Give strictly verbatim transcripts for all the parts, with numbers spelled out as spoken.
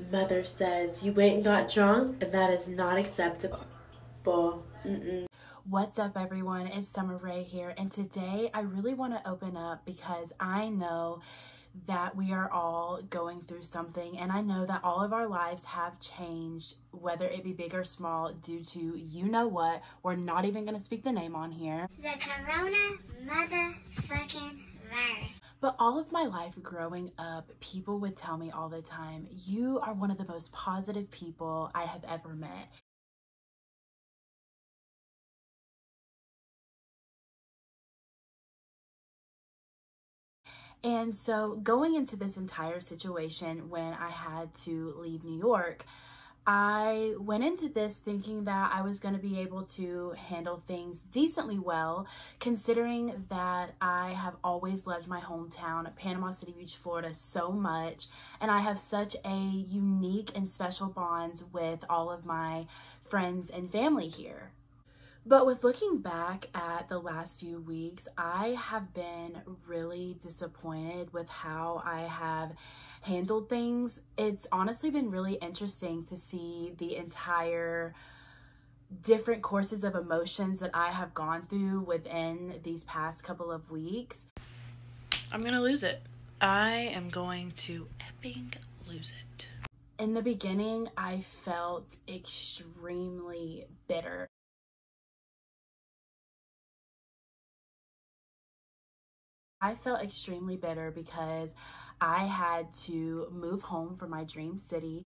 Mother says you went and got drunk, and that is not acceptable. Mm-mm. What's up, everyone? It's Summer Rae here, and today I really want to open up because I know that we are all going through something, and I know that all of our lives have changed, whether it be big or small, due to you know what. We're not even going to speak the name on here. The corona motherfucking virus. But all of my life growing up, people would tell me all the time, you are one of the most positive people I have ever met. And so going into this entire situation when I had to leave New York, I went into this thinking that I was going to be able to handle things decently well, considering that I have always loved my hometown, Panama City Beach, Florida, so much, and I have such a unique and special bonds with all of my friends and family here. But with looking back at the last few weeks, I have been really disappointed with how I have handled things. It's honestly been really interesting to see the entire different courses of emotions that I have gone through within these past couple of weeks. I'm gonna lose it. I am going to effing lose it. In the beginning, I felt extremely bitter. I felt extremely bitter because I had to move home from my dream city.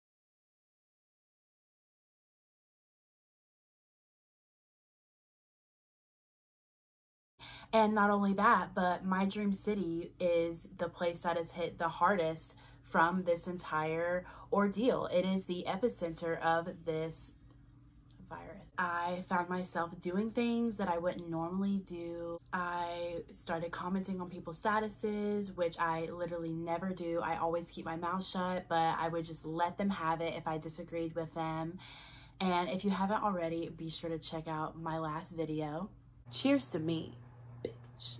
And not only that, but my dream city is the place that has hit the hardest from this entire ordeal. It is the epicenter of this virus. I found myself doing things that I wouldn't normally do. I started commenting on people's statuses, which I literally never do. I always keep my mouth shut, but I would just let them have it if I disagreed with them. And if you haven't already, be sure to check out my last video. Cheers to me, bitch.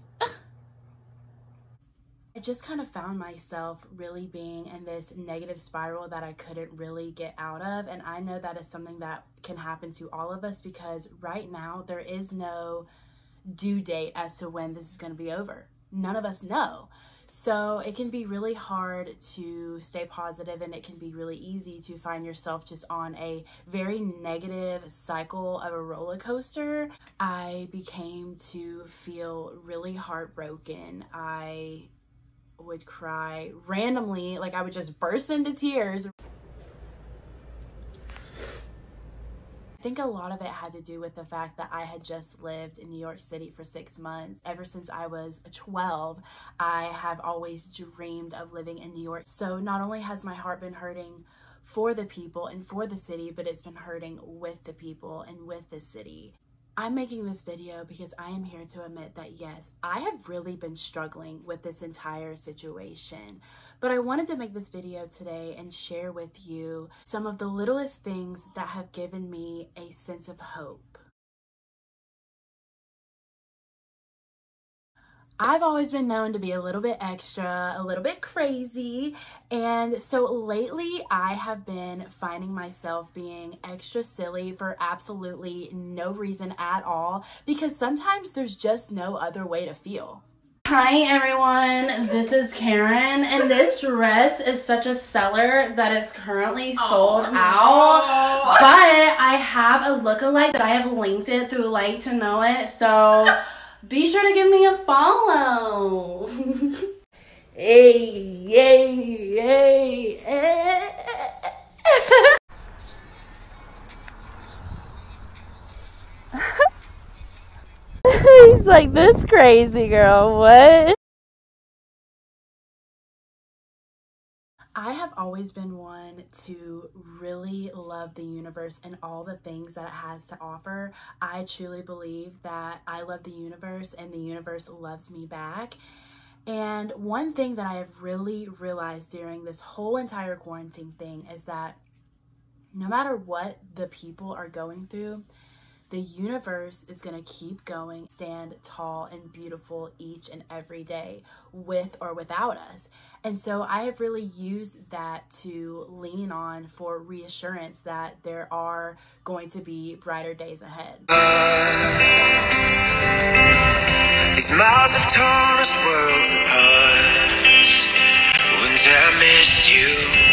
I just kind of found myself really being in this negative spiral that I couldn't really get out of. And I know that is something that can happen to all of us because right now there is no due date as to when this is going to be over. None of us know. So it can be really hard to stay positive, and it can be really easy to find yourself just on a very negative cycle of a roller coaster. I became to feel really heartbroken. I would cry randomly, like I would just burst into tears. I think a lot of it had to do with the fact that I had just lived in New York City for six months. Ever since I was twelve, I have always dreamed of living in New York. So not only has my heart been hurting for the people and for the city, but it's been hurting with the people and with the city. I'm making this video because I am here to admit that yes, I have really been struggling with this entire situation. But I wanted to make this video today and share with you some of the littlest things that have given me a sense of hope. I've always been known to be a little bit extra, a little bit crazy, and so lately I have been finding myself being extra silly for absolutely no reason at all, because sometimes there's just no other way to feel. Hi everyone, this is Karen, and this dress is such a seller that it's currently sold oh, out, no. But I have a lookalike that I have linked it through Like to Know It, so be sure to give me a follow. Hey, hey, hey, hey. He's like, this crazy girl, what? I have always been one to really love the universe and all the things that it has to offer. I truly believe that I love the universe and the universe loves me back. And one thing that I have really realized during this whole entire quarantine thing is that no matter what the people are going through, the universe is going to keep going, stand tall and beautiful each and every day, with or without us. And so I have really used that to lean on for reassurance that there are going to be brighter days ahead. These miles have torn us worlds apart. Wouldn't I miss you?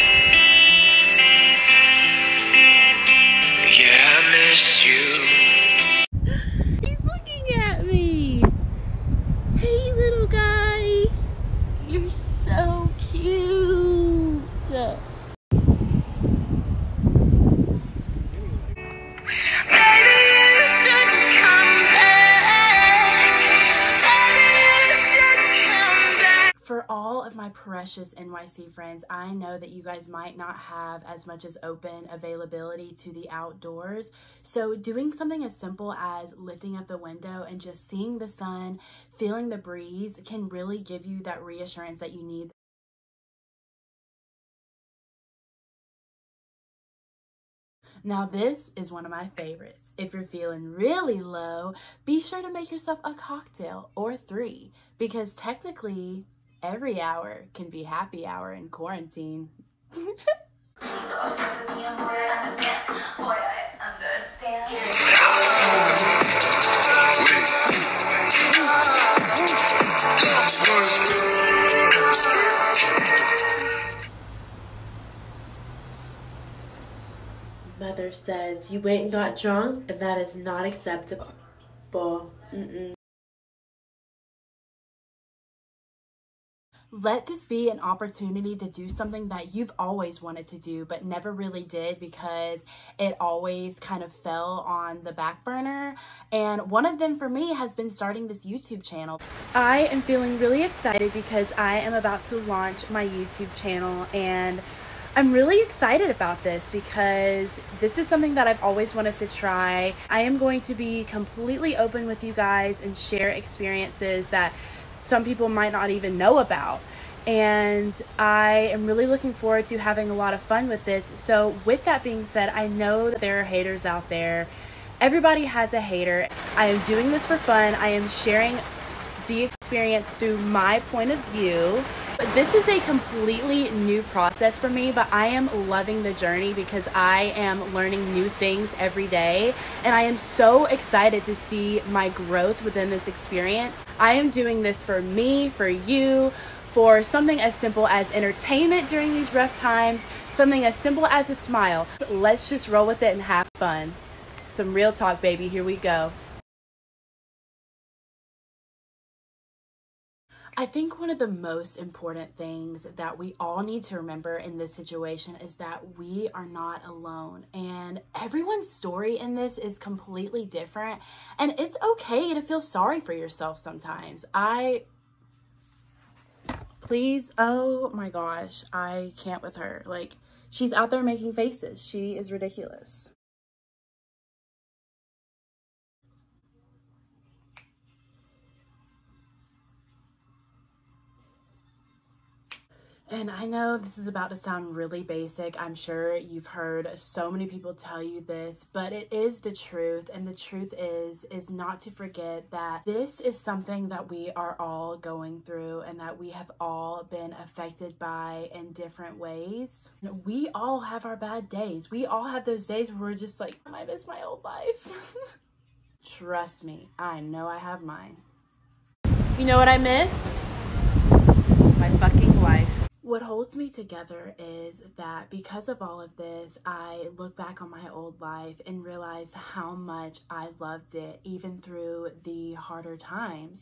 Yeah, I miss you. He's looking at me. Hey, little guy. You're so cute. For all of my precious N Y C friends, I know that you guys might not have as much as open availability to the outdoors. So doing something as simple as lifting up the window and just seeing the sun, feeling the breeze can really give you that reassurance that you need. Now this is one of my favorites. If you're feeling really low, be sure to make yourself a cocktail or three, because technically every hour can be happy hour in quarantine. Mother says you went and got drunk, and that is not acceptable. Mm-mm. Let this be an opportunity to do something that you've always wanted to do but never really did because it always kind of fell on the back burner. And one of them for me has been starting this YouTube channel. I am feeling really excited because I am about to launch my YouTube channel, and I'm really excited about this because this is something that I've always wanted to try. I am going to be completely open with you guys and share experiences that some people might not even know about. And I am really looking forward to having a lot of fun with this. So with that being said, I know that there are haters out there. Everybody has a hater. I am doing this for fun. I am sharing the experience through my point of view. But this is a completely new process for me, but I am loving the journey because I am learning new things every day, and I am so excited to see my growth within this experience. I am doing this for me, for you, for something as simple as entertainment during these rough times, something as simple as a smile. Let's just roll with it and have fun. Some real talk, baby. Here we go. I think one of the most important things that we all need to remember in this situation is that we are not alone, and everyone's story in this is completely different, and it's okay to feel sorry for yourself sometimes. I, please, oh my gosh, I can't with her. Like, she's out there making faces. She is ridiculous. And I know this is about to sound really basic. I'm sure you've heard so many people tell you this, but it is the truth. And the truth is, is not to forget that this is something that we are all going through and that we have all been affected by in different ways. We all have our bad days. We all have those days where we're just like, I miss my old life. Trust me, I know I have mine. You know what I miss? My fucking life. What holds me together is that because of all of this, I look back on my old life and realize how much I loved it, even through the harder times.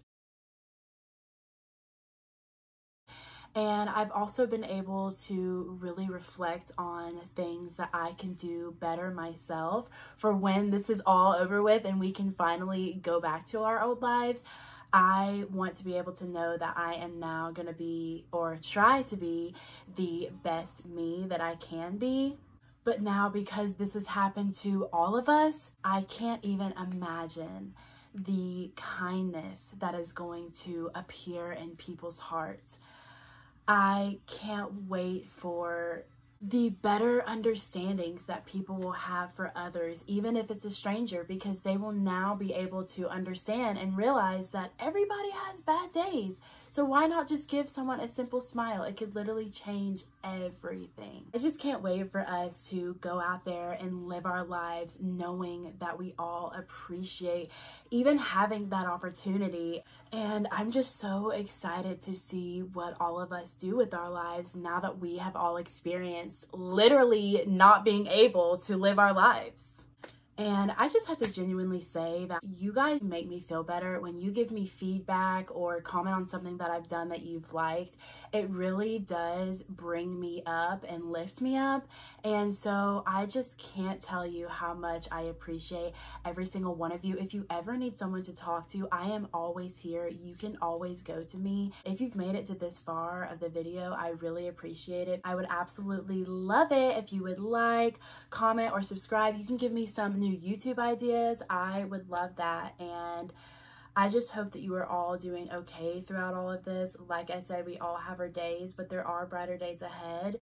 And I've also been able to really reflect on things that I can do better myself for when this is all over with and we can finally go back to our old lives. I want to be able to know that I am now going to be, or try to be, the best me that I can be. But now, because this has happened to all of us, I can't even imagine the kindness that is going to appear in people's hearts. I can't wait for the better understandings that people will have for others, even if it's a stranger, because they will now be able to understand and realize that everybody has bad days. So why not just give someone a simple smile? It could literally change everything. I just can't wait for us to go out there and live our lives knowing that we all appreciate even having that opportunity. And I'm just so excited to see what all of us do with our lives now that we have all experienced literally not being able to live our lives. And I just have to genuinely say that you guys make me feel better when you give me feedback or comment on something that I've done that you've liked. It really does bring me up and lift me up. And so I just can't tell you how much I appreciate every single one of you. If you ever need someone to talk to, I am always here. You can always go to me. If you've made it to this far of the video, I really appreciate it. I would absolutely love it if you would like, comment, or subscribe. You can give me some new YouTube ideas. I would love that. And I just hope that you are all doing okay throughout all of this. Like I said, we all have our days, but there are brighter days ahead.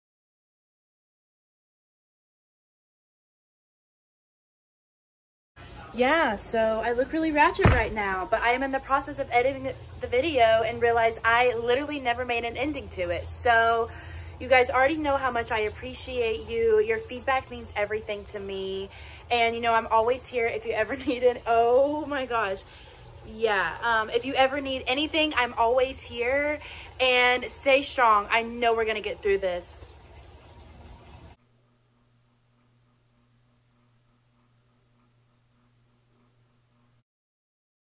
Yeah, so I look really ratchet right now, but I am in the process of editing the video and realized I literally never made an ending to it. So you guys already know how much I appreciate you. Your feedback means everything to me. And you know, I'm always here if you ever need it. Oh my gosh. Yeah, um, if you ever need anything, I'm always here. And stay strong. I know we're gonna get through this.